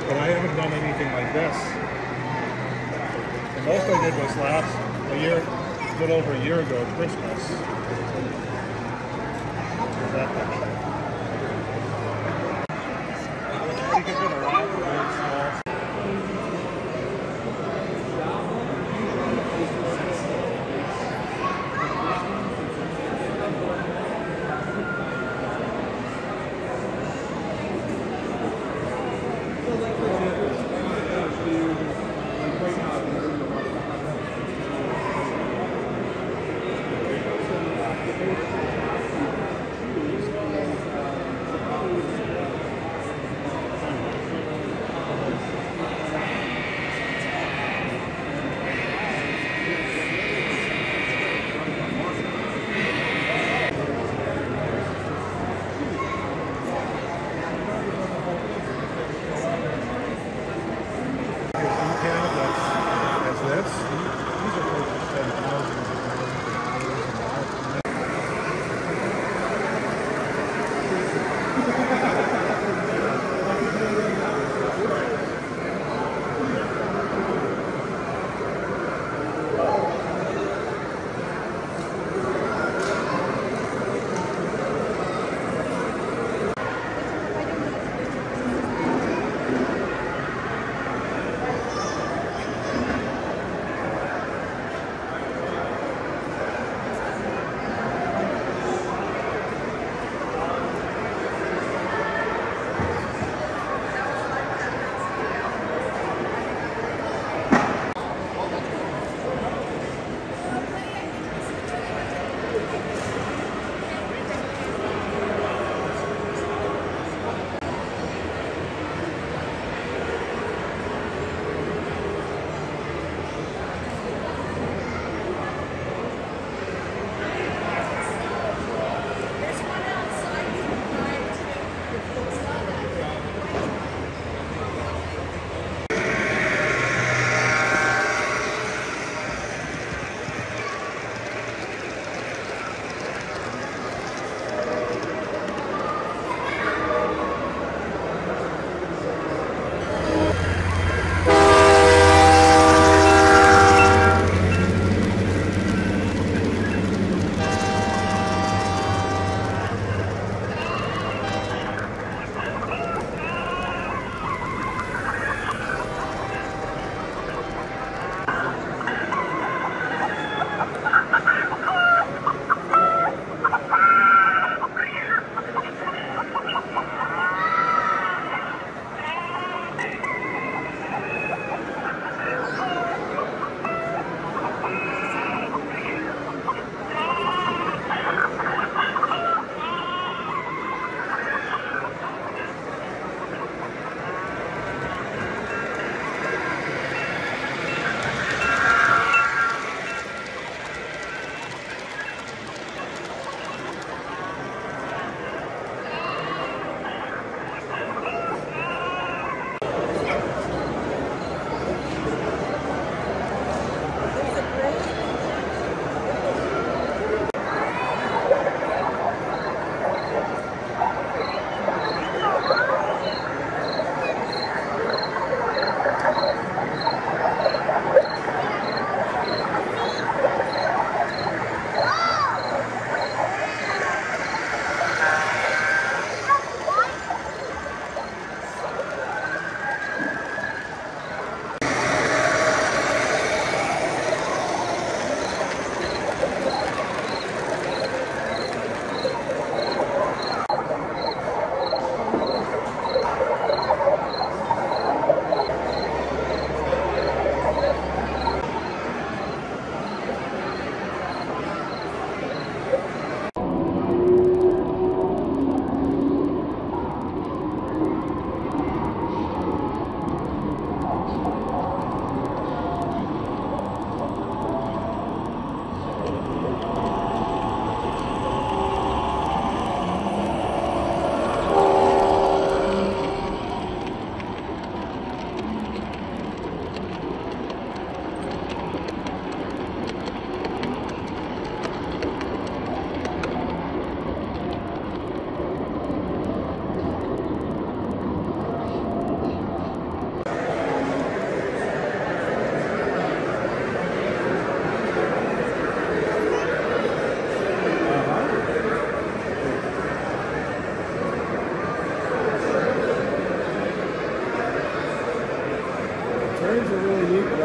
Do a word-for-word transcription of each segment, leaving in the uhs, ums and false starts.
but I haven't done anything like this. The most I did was last a year, a little over a year ago at Christmas. There's that picture. You can get a lot of very small.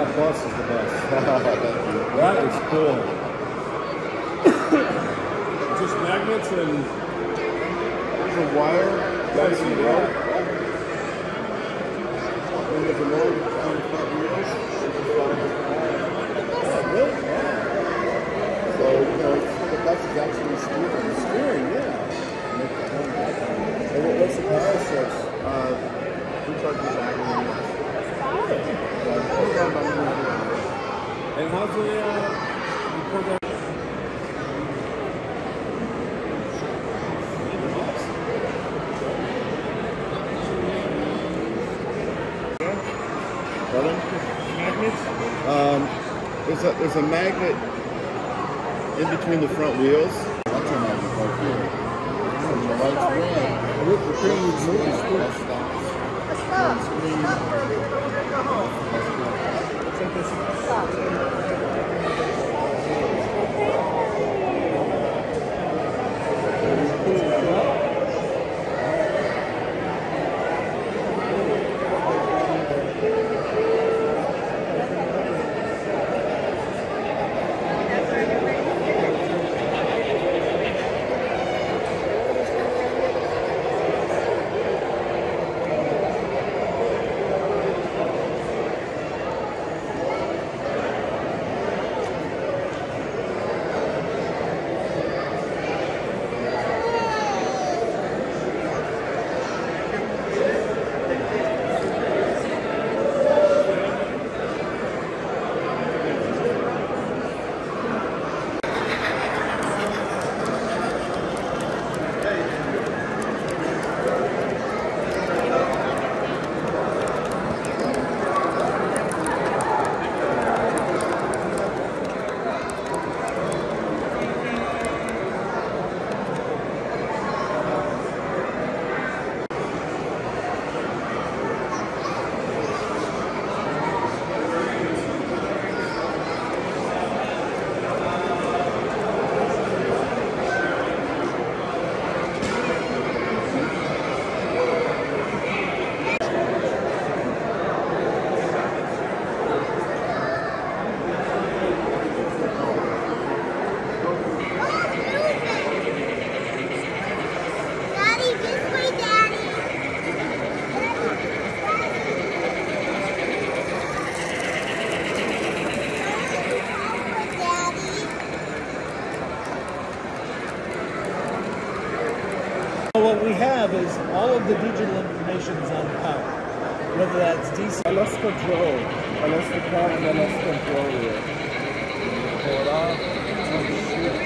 That bus is the best. Thank you. That is cool. Just magnets and There's a wire. That's That's the the road. And there's a motor on the front wheels. Oh, really? Wow. So, you know, it's, the bus is actually steering. Steering, yeah. Make the whole back. And what- what's the power source? Uh, rechargeable battery. and how's the uh, record that? Pardon? Magnets? Um, there's a there's a magnet in between the front wheels. That's a magnet right here. So when the lights red, The the thing would move the that switch. stops. Stop. Stop for a minute. We're gonna go home. That's good. Stop. Daddy, this way, Daddy. What we have is all of the digital information is on power, whether that's D C. I lost control. I lost the car and I lost control here. Pull it off. Oh, shoot.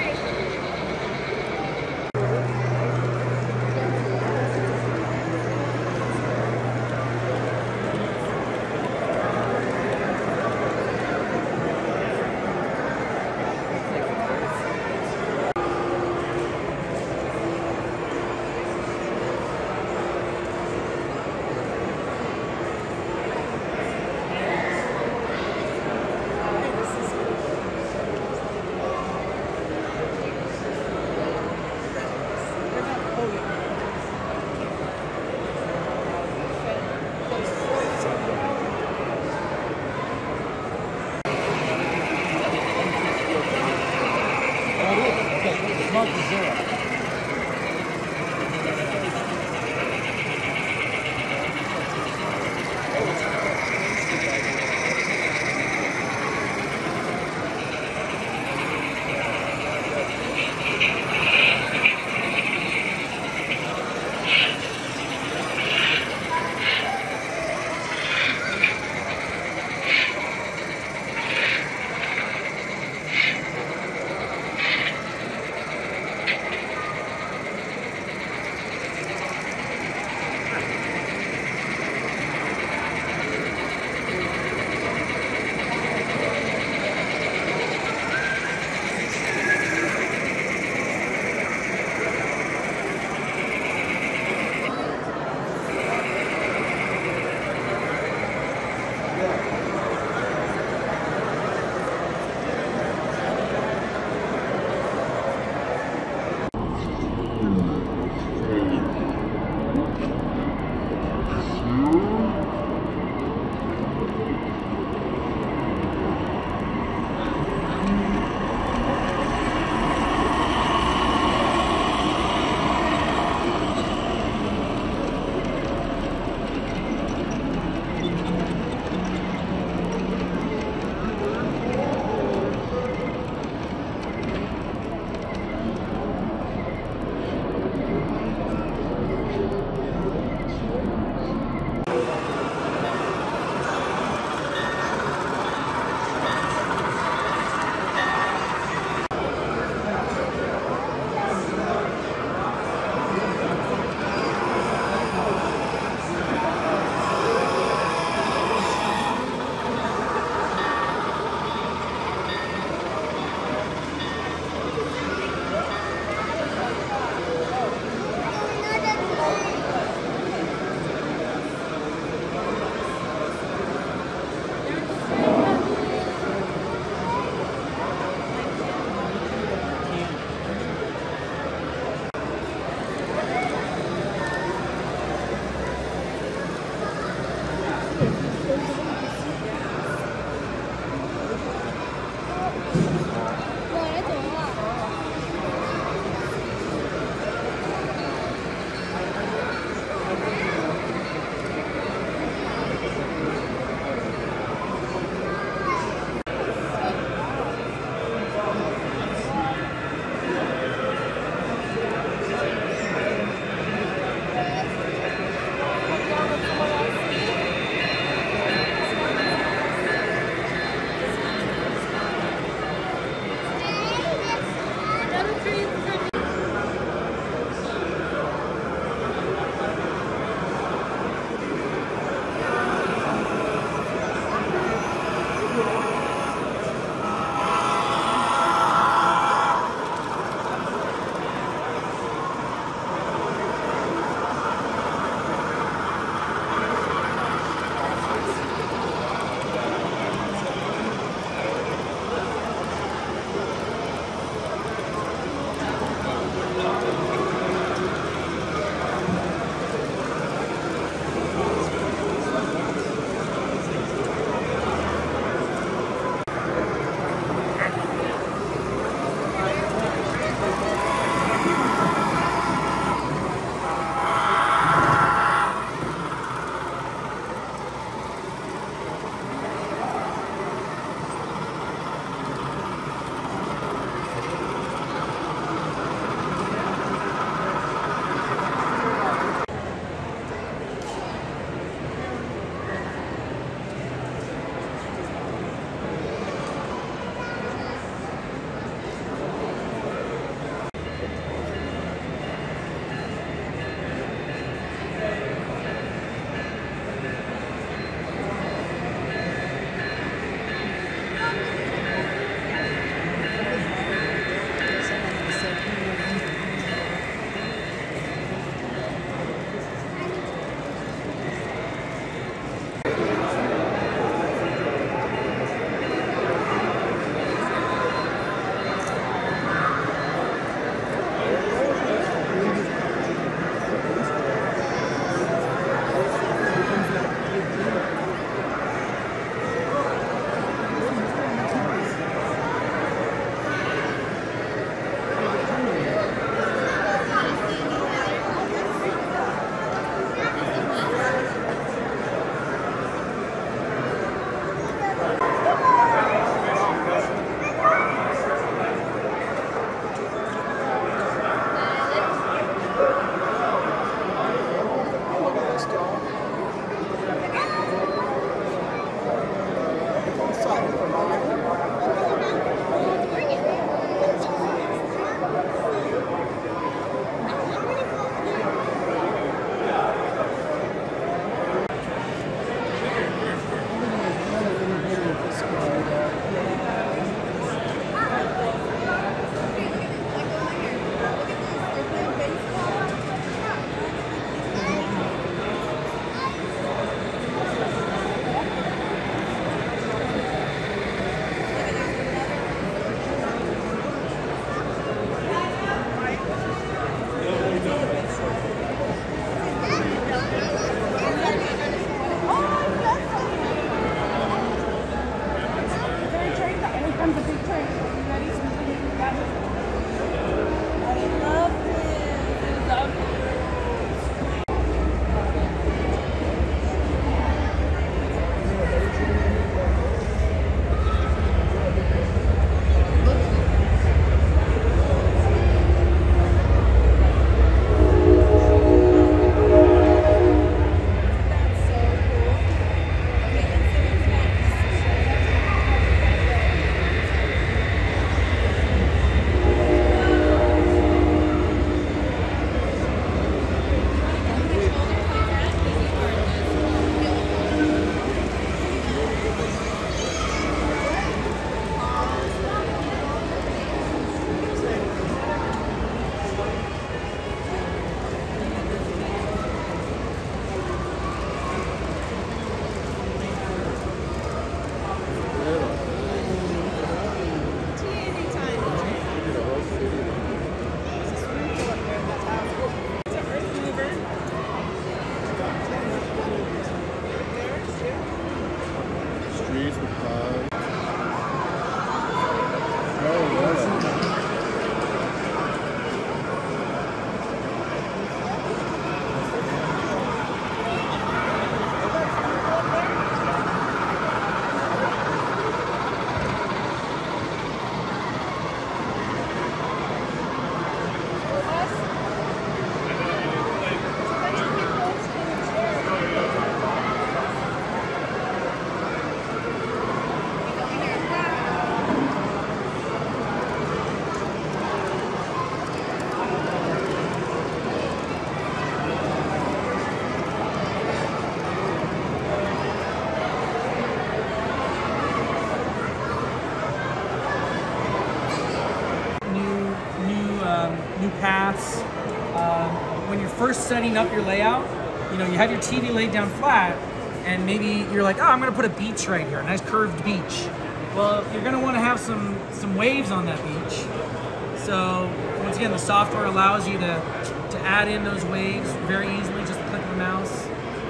first setting up your layout, you know, you have your T V laid down flat, and maybe you're like, oh, I'm gonna put a beach right here, a nice curved beach. Well, you're gonna wanna have some, some waves on that beach. So, once again, the software allows you to, to add in those waves very easily, just a click of the mouse.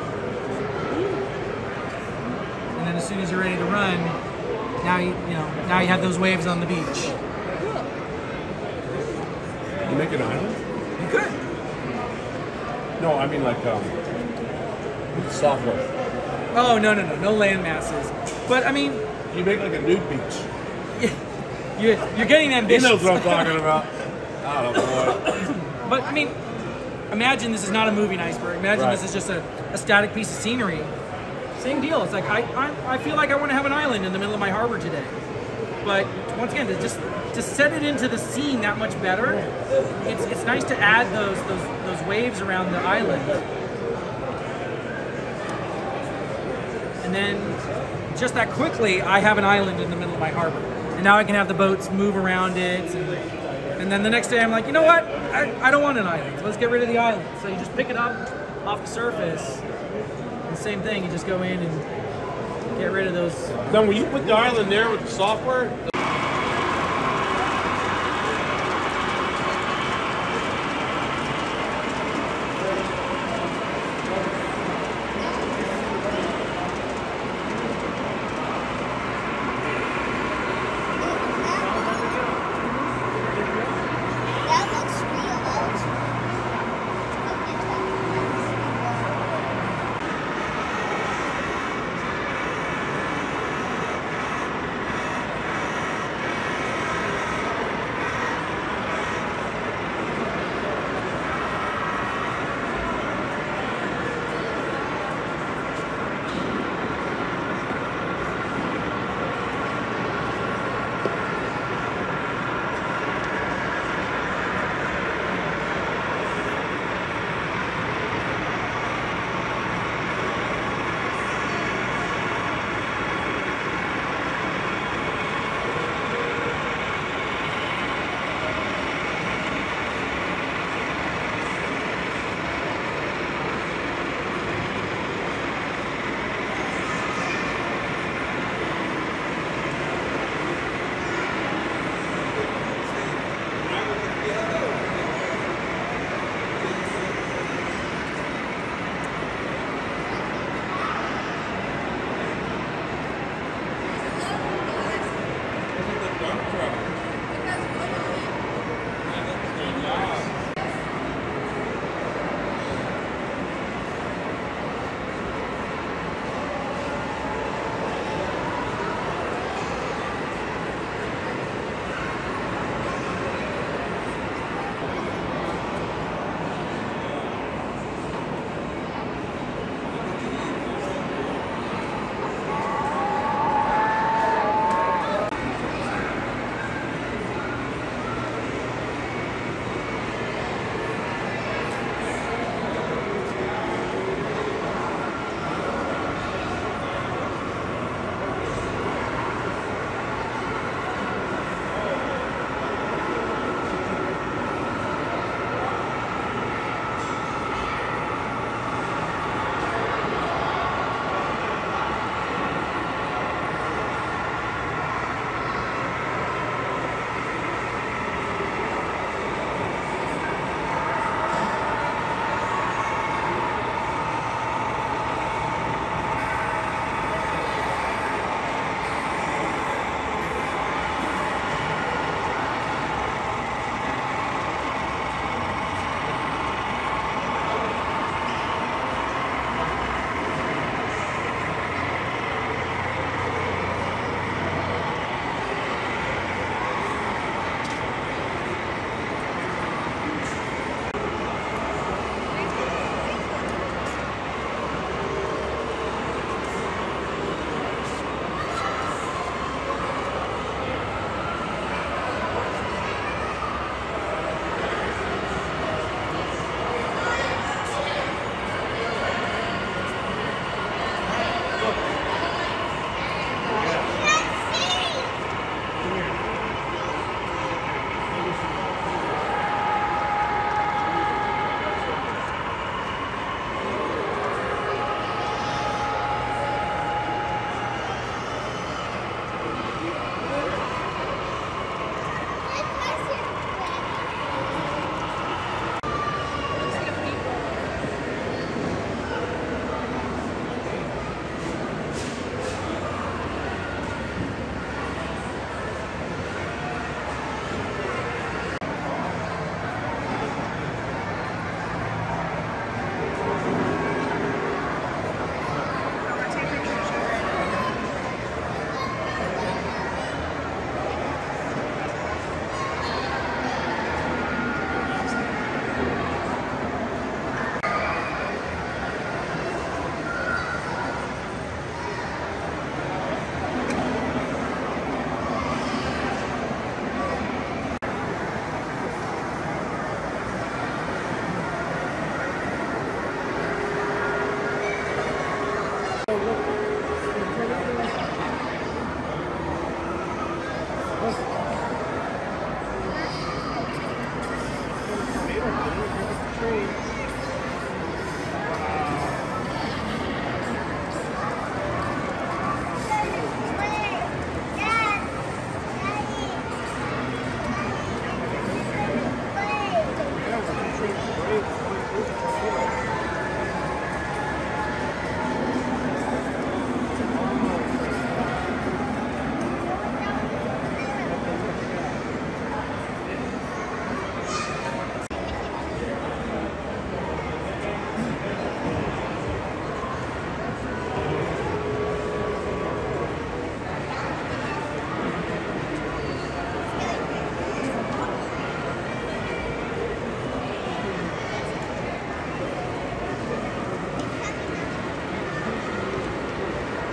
And then as soon as you're ready to run, now you, you know, now you have those waves on the beach. You make an island? You could. No, I mean like um, with the software. Oh, no, no, no, no land masses. But I mean, You make like a nude beach. you're, you're getting He ambitious. knows what I'm talking about. Oh boy. But I mean, imagine this is not a moving iceberg. Imagine Right. this is just a, a static piece of scenery. Same deal. It's like I, I, I feel like I want to have an island in the middle of my harbor today. But once again, to just to set it into the scene that much better, it's it's nice to add those those those waves around the island. And then just that quickly, I have an island in the middle of my harbor. And now I can have the boats move around it. And, and then the next day I'm like, you know what? I, I don't want an island. So let's get rid of the island. So you just pick it up off the surface. And same thing, you just go in and get rid of those. Then when you put the island there with the software, That looks real also.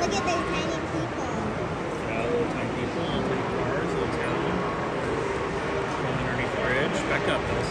Look at these tiny people. Yeah, little tiny people, little tiny cars, little town. Going underneath the bridge. Back up this.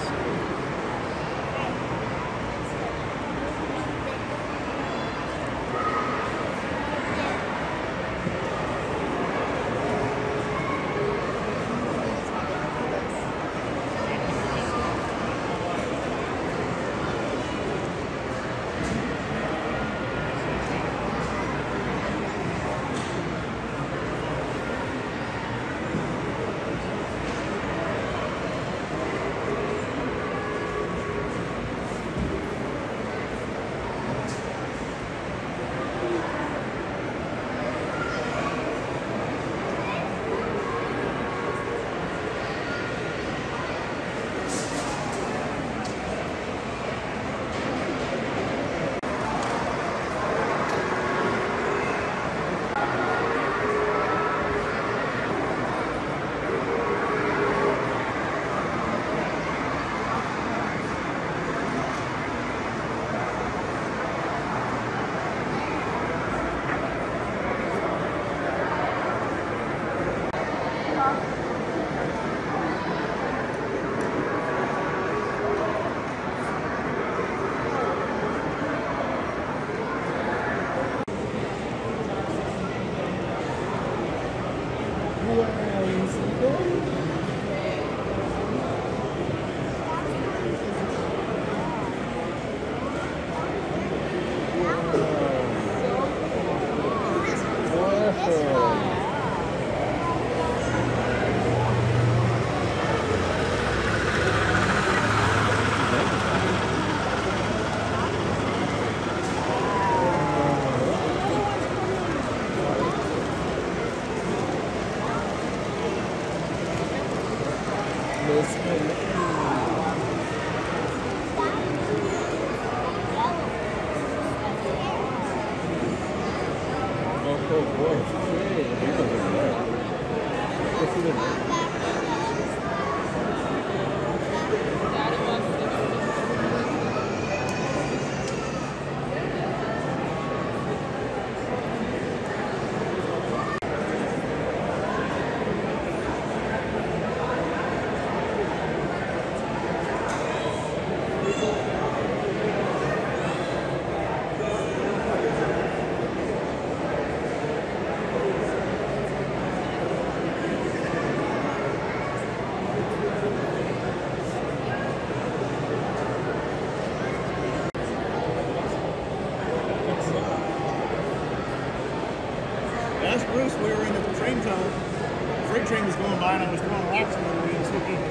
Ask Bruce, we were in the train tunnel. The freight train was going by and I was throwing rocks in the wheels.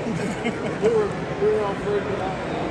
We were, we were all freaking out.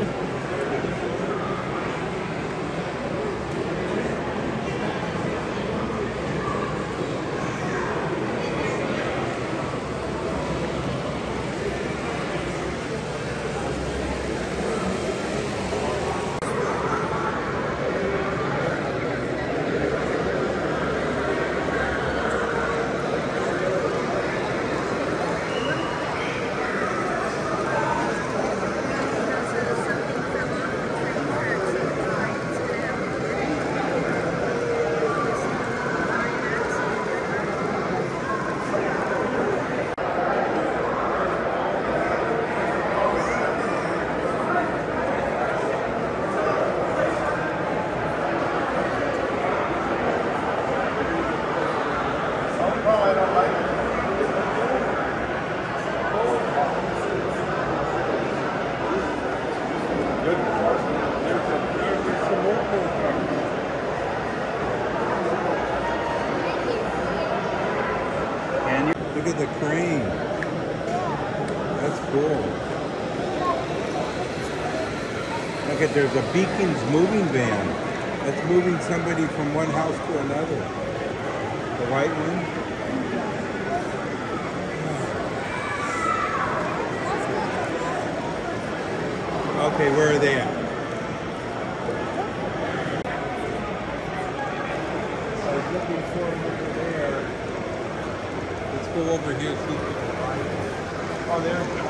Look at the crane. That's cool. Look at, there's a Beacons moving van. That's moving somebody from one house to another. The white one. Okay, where are they at? I was looking for them over there. Let's go over here, see if we can find them. Oh, there.